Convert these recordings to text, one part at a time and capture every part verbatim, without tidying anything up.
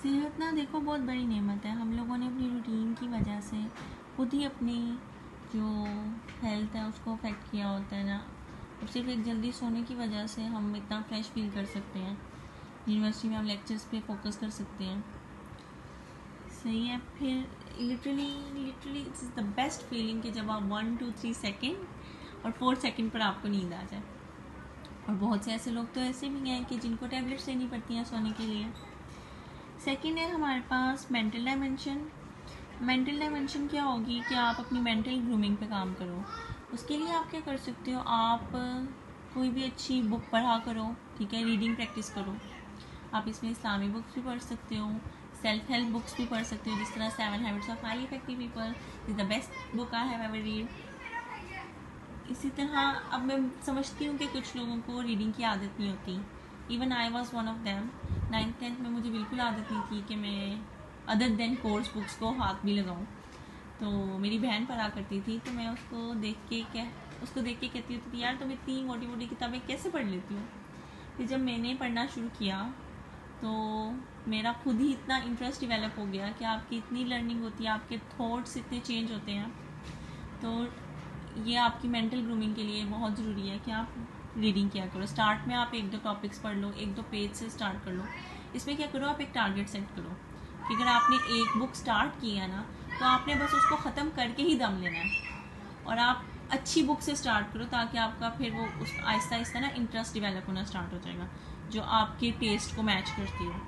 सेहत ना देखो बहुत बड़ी नेमत है। हम लोगों ने अपनी रूटीन की वजह से खुद ही अपनी जो हेल्थ है उसको अफेक्ट किया होता है ना। और सिर्फ एक जल्दी सोने की वजह से हम इतना फ्रेश फील कर सकते हैं, यूनिवर्सिटी में हम लेक्चर्स पे फोकस कर सकते हैं। सही है। फिर literally literally it's the best feeling कि जब आप वन टू थ्री सेकेंड और फोर सेकेंड पर आपको नींद आ जाए। और बहुत से ऐसे लोग तो ऐसे भी हैं कि जिनको टैबलेट्स लेनी पड़ती हैं सोने के लिए। सेकेंड है हमारे पास मेंटल डायमेंशन। मेंटल डायमेंशन क्या होगी कि आप अपनी मेंटल ग्रूमिंग पे काम करो। उसके लिए आप क्या कर सकते हो, आप कोई भी अच्छी बुक पढ़ा करो, ठीक है, रीडिंग प्रैक्टिस करो। आप इसमें इस्लामी बुक्स भी पढ़ सकते हो, सेल्फ हेल्प बुक्स भी पढ़ सकते हो, जिस तरह seven habits of highly effective people is the best book I have ever read. इसी तरह अब मैं समझती हूँ कि कुछ लोगों को रीडिंग की आदत नहीं होती। Even I was one of them. Ninth tenth में मुझे बिल्कुल आदत नहीं थी कि मैं अदर देन कोर्स बुक्स को हाथ भी लगाऊं। तो मेरी बहन पढ़ा करती थी, तो मैं उसको देख के क्या उसको देख के कहती होती थी, यार तुम इतनी मोटी मोटी किताबें कैसे पढ़ लेती हो। फिर जब मैंने पढ़ना शुरू किया तो मेरा खुद ही इतना इंटरेस्ट डेवलप हो गया कि आपकी इतनी लर्निंग होती है, आपके थॉट्स इतने चेंज होते हैं। तो ये आपकी मेंटल ग्रूमिंग के लिए बहुत ज़रूरी है कि आप रीडिंग किया करो। स्टार्ट में आप एक दो टॉपिक्स पढ़ लो, एक दो पेज से स्टार्ट कर लो। इसमें क्या करो, आप एक टारगेट सेट करो कि अगर आपने एक बुक स्टार्ट की है ना, तो आपने बस उसको ख़त्म करके ही दम लेना है। और आप अच्छी बुक से स्टार्ट करो ताकि आपका फिर वो उस आहिस्ता आहिस्ता ना इंटरेस्ट डेवलप होना स्टार्ट हो जाएगा जो आपके टेस्ट को मैच करती हो।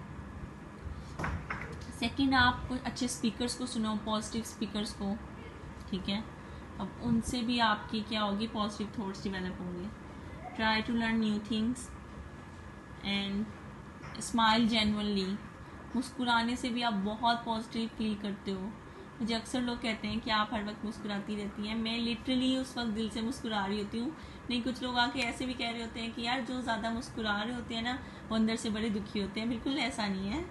सेकंड, आप कुछ अच्छे स्पीकर्स को सुनो, पॉजिटिव स्पीकर्स को, ठीक है। अब उनसे भी आपकी क्या होगी, पॉजिटिव थॉट्स डेवलप होंगे। Try to learn new things and smile genuinely. मुस्कुराने से भी आप बहुत पॉजिटिव फील करते हो। मुझे अक्सर लोग कहते हैं कि आप हर वक्त मुस्कुराती रहती हैं। मैं लिटरली उस वक्त दिल से मुस्कुरा रही होती हूँ। नहीं, कुछ लोग आके ऐसे भी कह रहे होते हैं कि यार जो ज़्यादा मुस्कुरा रहे होते हैं ना वो अंदर से बड़े दुखी होते हैं। बिल्कुल ऐसा नहीं है,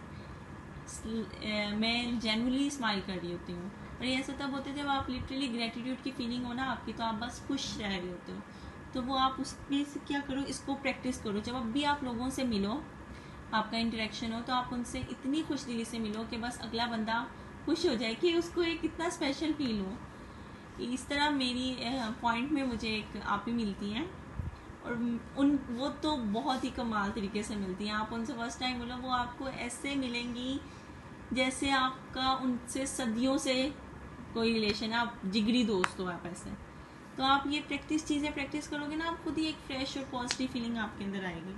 मैं जेन्युइनली स्माइल कर रही होती हूँ। और ये ऐसा तब होता है जब आप लिटरली ग्रेटिट्यूड की फीलिंग हो ना आपकी, तो आप बस खुश रह रहे होते हो। तो वो आप उसमें से क्या करो, इसको प्रैक्टिस करो। जब अब भी आप लोगों से मिलो, आपका इंटरेक्शन हो, तो आप उनसे इतनी खुश दिली से मिलो कि बस अगला बंदा खुश हो जाए कि उसको एक कितना स्पेशल फील हो। इस तरह मेरी पॉइंट में मुझे एक आप ही मिलती हैं, और उन वो तो बहुत ही कमाल तरीके से मिलती हैं। आप उनसे फर्स्ट टाइम मिलो, वो आपको ऐसे मिलेंगी जैसे आपका उनसे सदियों से कोई रिलेशन है, आप जिगरी दोस्त हो आप ऐसे। तो आप ये प्रैक्टिस चीज़ें प्रैक्टिस करोगे ना, आप खुद ही एक फ्रेश और पॉजिटिव फीलिंग आपके अंदर आएगी।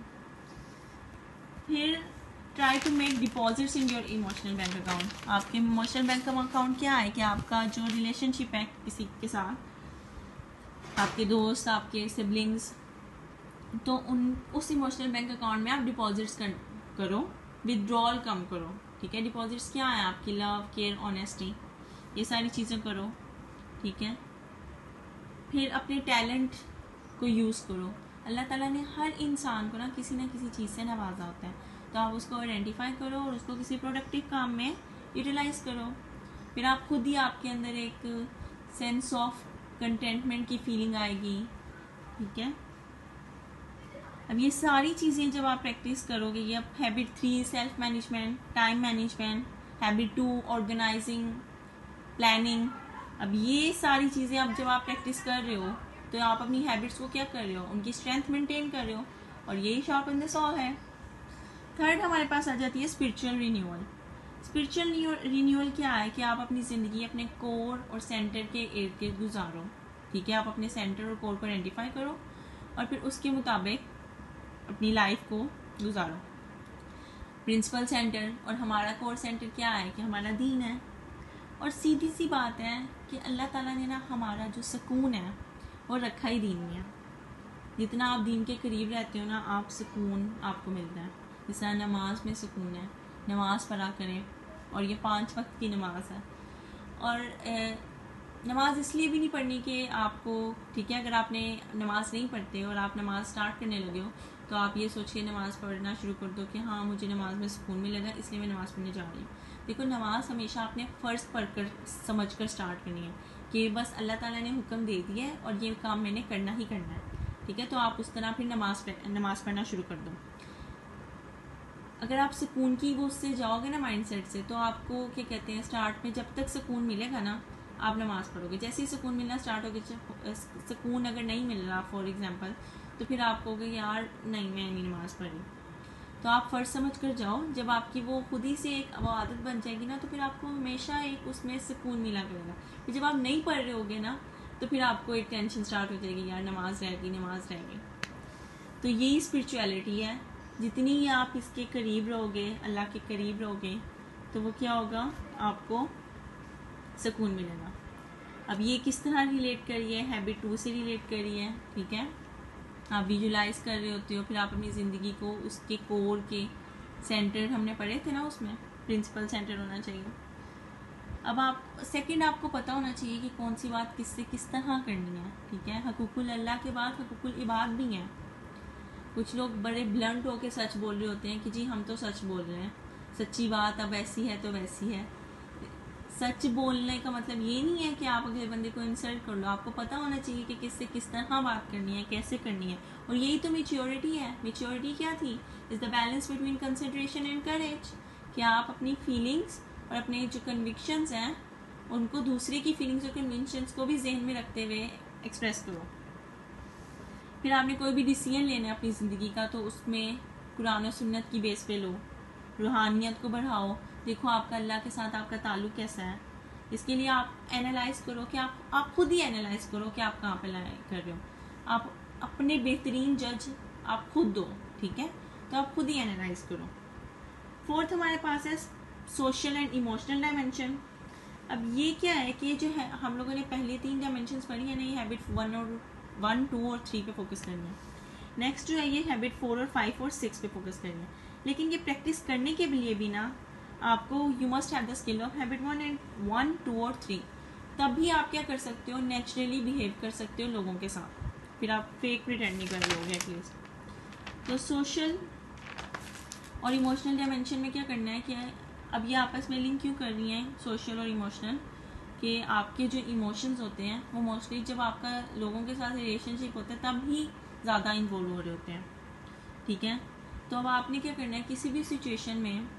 फिर try to make deposits in your emotional bank account. आपके इमोशनल बैंक अकाउंट क्या है कि आपका जो रिलेशनशिप है किसी के साथ, आपके दोस्त, आपके सिबलिंग्स, तो उन उस इमोशनल बैंक अकाउंट में आप डिपॉजिट्स कर, करो, विदड्रॉल कम करो, ठीक है। डिपॉजिट्स क्या है, आपकी लव, केयर, ऑनेस्टी, ये सारी चीज़ें करो, ठीक है। फिर अपने टैलेंट को यूज़ करो। अल्लाह ताला ने हर इंसान को ना किसी ना किसी चीज़ से नवाजा होता है, तो आप उसको आइडेंटिफाई करो और उसको किसी प्रोडक्टिव काम में यूटिलाइज करो। फिर आप खुद ही आपके अंदर एक सेंस ऑफ कंटेंटमेंट की फीलिंग आएगी, ठीक है। अब ये सारी चीज़ें जब आप प्रैक्टिस करोगे, ये अब habit three self management, time management, habit two organizing, planning, अब ये सारी चीज़ें अब जब आप प्रैक्टिस कर रहे हो तो आप अपनी हैबिट्स को क्या कर रहे हो, उनकी स्ट्रेंथ मेंटेन कर रहे हो, और यही शार्पन द सॉ है। थर्ड हमारे पास आ जाती है स्पिरिचुअल रिन्यूअल। स्पिरिचुअल रिन्यूअल क्या है कि आप अपनी ज़िंदगी अपने कोर और सेंटर के इर्द गिर्द गुजारो, ठीक है। आप अपने सेंटर और कोर को आइडेंटिफाई करो और फिर उसके मुताबिक अपनी लाइफ को गुजारो। प्रिंसिपल सेंटर और हमारा कोर सेंटर क्या है कि हमारा दीन है। और सीधी सी बात है कि अल्लाह ताला ने ना हमारा जो सुकून है वो रखा ही दीन में है। जितना आप दीन के करीब रहते हो ना, आप सुकून आपको मिलता है। जिस तरह नमाज में सुकून है, नमाज पढ़ा करें, और ये पाँच वक्त की नमाज है। और ए, नमाज इसलिए भी नहीं पढ़नी कि आपको, ठीक है, अगर आपने नमाज नहीं पढ़ते और आप नमाज स्टार्ट करने लगे हो तो आप ये सोचिए नमाज पढ़ना शुरू कर दो कि हाँ मुझे नमाज में सुकून मिलेगा इसलिए मैं नमाज़ पढ़ने जा रही हूँ। देखो, नमाज हमेशा आपने फ़र्ज़ पढ़कर समझ कर स्टार्ट करनी है कि बस अल्लाह ताला ने हुक्म दे दिया है और ये काम मैंने करना ही करना है, ठीक है। तो आप उस तरह फिर नमाज नमाज़ पढ़ना शुरू कर दो। अगर आप सुकून की वो उससे जाओगे ना माइंडसेट से, तो आपको क्या कहते हैं, स्टार्ट में जब तक सुकून मिलेगा ना आप नमाज़ पढ़ोगे। जैसे ही सुकून मिलना स्टार्ट हो गया, सुकून अगर नहीं मिल रहा फॉर एग्जांपल, तो फिर आप कहोगे यार नहीं मैं नहीं नमाज़ पढ़ी। तो आप फ़र्ज समझ कर जाओ, जब आपकी वो खुद ही से एक वो आदत बन जाएगी ना, तो फिर आपको हमेशा एक उसमें सुकून मिला करेगा। फिर जब आप नहीं पढ़ रहे होगे ना, तो फिर आपको एक टेंशन स्टार्ट हो जाएगी, यार नमाज रहेगी नमाज रहेगी। तो यही स्पिरिचुअलिटी है। जितनी ही आप इसके करीब रहोगे, अल्लाह के करीब रहोगे, तो वो क्या होगा, आपको सुकून मिलेगा। अब ये किस तरह रिलेट करिए, हैबिट टू से रिलेट करिए, ठीक है। आप विजुलाइज कर रहे होते हो, फिर आप अपनी ज़िंदगी को उसके कोर के सेंटर हमने पढ़े थे ना, उसमें प्रिंसिपल सेंटर होना चाहिए। अब आप सेकंड आपको पता होना चाहिए कि कौन सी बात किससे किस तरह करनी है, ठीक है। हकूकुल अल्लाह के बाद हकूकुल इबाद भी हैं। कुछ लोग बड़े ब्लंट होकर सच बोल रहे होते हैं कि जी हम तो सच बोल रहे हैं, सच्ची बात अब ऐसी है तो वैसी है। सच बोलने का मतलब ये नहीं है कि आप अगले बंदे को इंसल्ट कर लो। आपको पता होना चाहिए कि किससे किस तरह बात करनी है, कैसे करनी है। और यही तो मेच्योरिटी है। मेच्योरिटी क्या थी, is the balance between consideration and courage. कि आप अपनी फीलिंग्स और अपने जो कन्विक्शंस हैं उनको दूसरे की फीलिंग्स और कन्विक्शंस को भी जहन में रखते हुए एक्सप्रेस करो। फिर आपने कोई भी डिसीजन लेना है अपनी ज़िंदगी का, तो उसमें कुरान और सुन्नत की बेस पे लो, रूहानियत को बढ़ाओ। देखो आपका अल्लाह के साथ आपका ताल्लुक कैसा है। इसके लिए आप एनालाइज करो कि आप आप खुद ही एनालाइज करो कि आप कहाँ पे कर रहे हो। आप अपने बेहतरीन जज आप खुद दो, ठीक है। तो आप खुद ही एनालाइज करो। फोर्थ हमारे पास है सोशल एंड इमोशनल डायमेंशन। अब ये क्या है कि जो है हम लोगों ने पहले तीन डायमेंशंस पढ़ी है ना, ये हैबिट वन और वन टू और थ्री पे फोकस करनी है। नेक्स्ट जो है ये हैबिट फोर और फाइव और सिक्स पे फोकस करनी है। लेकिन ये प्रैक्टिस करने के लिए भी ना आपको you must have the skill of habit one and one two और थ्री। तभी आप क्या कर सकते हो, नेचुरली बिहेव कर सकते हो लोगों के साथ। फिर आप फेक प्रिटेंड नहीं कर रहे होगे एटलीस्ट। तो सोशल और इमोशनल डायमेंशन में क्या करना है, क्या है अब ये आपस में लिंक क्यों कर रही हैं सोशल और इमोशनल, कि आपके जो इमोशंस होते हैं वो मोस्टली जब आपका लोगों के साथ रिलेशनशिप होता है तब ही ज़्यादा इन्वॉल्व हो रहे होते हैं, ठीक है। तो अब आपने क्या करना है, किसी भी सिचुएशन में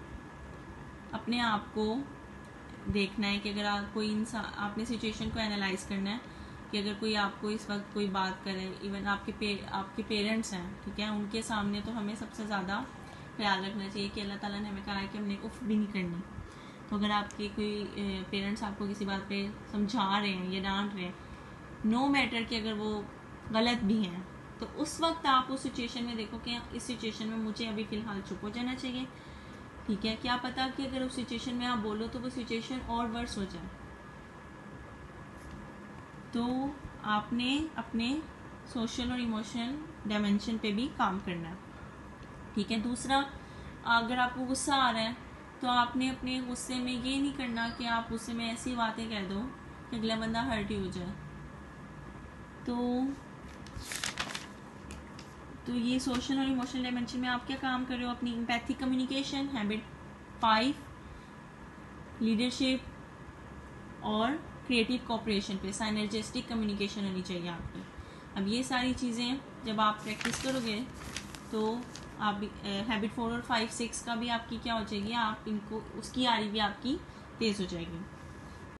अपने आप को देखना है कि अगर आप कोई इंसान, आपने सिचुएशन को एनालाइज करना है कि अगर कोई आपको इस वक्त कोई बात करे, इवन आपके पे, आपके पेरेंट्स हैं, ठीक है, उनके सामने तो हमें सबसे ज़्यादा ख्याल रखना चाहिए कि अल्लाह ताला ने हमें कहा है कि हमने उफ भी नहीं करनी। तो अगर आपके कोई पेरेंट्स आपको किसी बात पे समझा रहे हैं या डांट रहे हैं, नो मैटर कि अगर वो गलत भी हैं, तो उस वक्त आप उस सिचुएशन में देखो कि इस सिचुएशन में मुझे अभी फ़िलहाल चुप हो जाना चाहिए, ठीक है। क्या पता कि अगर उस सिचुएशन में आप बोलो तो वो सिचुएशन और वर्स हो जाए। तो आपने अपने सोशल और इमोशनल डायमेंशन पे भी काम करना है, ठीक है। दूसरा, अगर आपको गुस्सा आ रहा है तो आपने अपने गुस्से में ये नहीं करना कि आप गुस्से में ऐसी बातें कह दो कि अगला बंदा हर्ट ही हो जाए। तो तो ये सोशल और इमोशनल डायमेंशन में आप क्या काम कर रहे हो, अपनी empathic communication, habit five, leadership और क्रिएटिव कोऑपरेशन पे साइनर्जिस्टिक कम्युनिकेशन होनी चाहिए आपकी। अब ये सारी चीज़ें जब आप प्रैक्टिस करोगे तो आप हैबिट फोर और फाइव सिक्स का भी आपकी क्या हो जाएगी, आप इनको उसकी यारी भी आपकी तेज़ हो जाएगी।